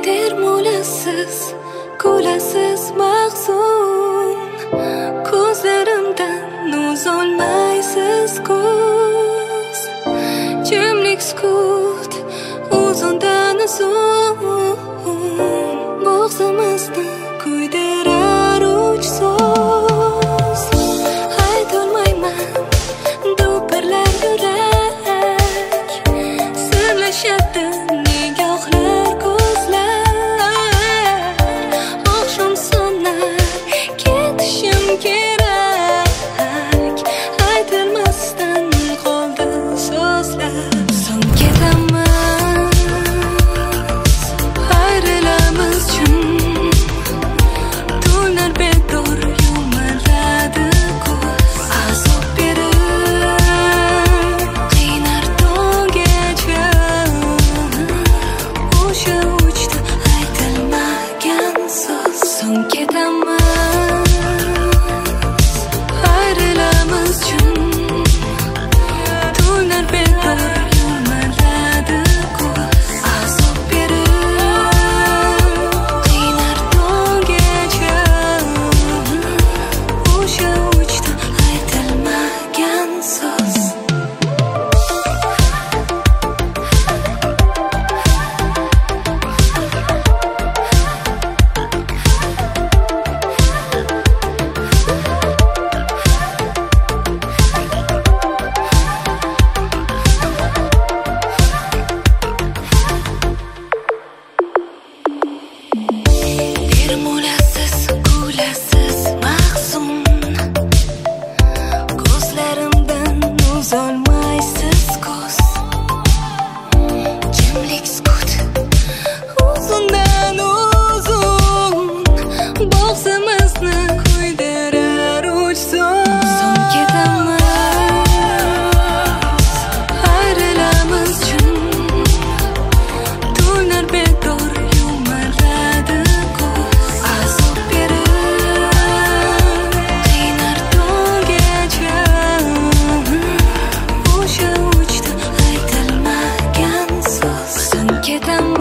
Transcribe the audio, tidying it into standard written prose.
termulasiz, kulasiz mahzun, ko'zlarimdan uzolmaysiz ko'z. Jimlik sukut, uzundan uzun, bo'g'zimizni kuydirar uch so'z. Aytolmayman do'pirlar yurak, sirlashadi nigohlar, ko'zlar. Oqshom sonar, ketishim kerak, aytilmasdan qoldi so'zlar. So'ng ketamiz, ayrilamiz jim, tunlar bedor yumaladi ko'z. Azob berib qiynar tonggacha, o'sha uchta aytilmagan so'z. So'ng ketamiz, ayrilamiz jim, tunlar bedor yumaladi ko'z. Azob berib qiynar tonggacha, o'sha uchta aytilmagan so'z. Termulasiz, kulasiz mahzun, ko'zlarimdan uzolmaysiz ko'z. Jimlik sukut, uzundan uzun, bo'g'zimizni kuydirar uch so'z. So'ng ketamiz, ayrilamiz jim, tunlar bedor yumaladi ko'z. Azob berib qiynar tonggacha, o'sha uchta aytilmagan so'z. So'ng ketamiz,